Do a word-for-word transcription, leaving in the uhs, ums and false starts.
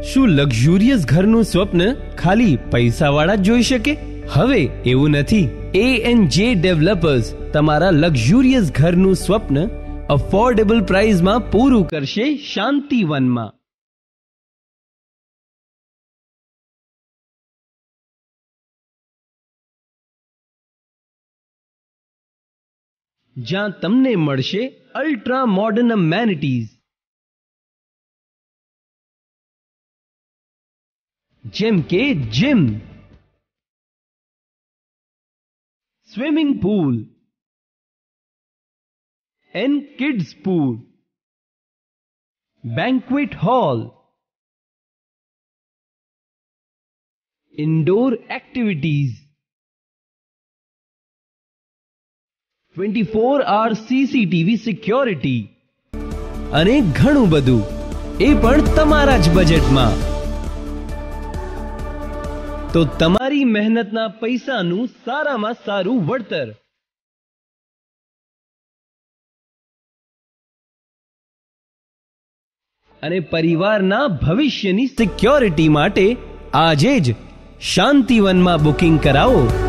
શું લક્ઝુરિયસ ઘરનું સ્વપ્ન ખાલી પૈસાવાળા જ જોઈ શકે? હવે એવું નથી. એ એન્ડ જે ડેવલપર્સ તમારા લક્ઝુરિયસ ઘરનું સ્વપ્ન અફોર્ડેબલ પ્રાઇસમાં પૂરું કરશે શાંતિવનમાં. જ્યાં તમને મળશે અલ્ટ્રા મોડર્ન અમેનિટીઝ, જેમ કે gym, swimming pool and kids pool, banquet hall, indoor activities, twenty four hour CCTV security અને ઘણું બધું, એ પણ તમારા જ બજેટમાં. તો તમારી મહેનતના પૈસાનું સારામાં સારું વળતર. અને પરિવારના ભવિષ્યની સિક્યોરિટી માટે આજે જ શાંતિવનમાં બુકિંગ કરાવો.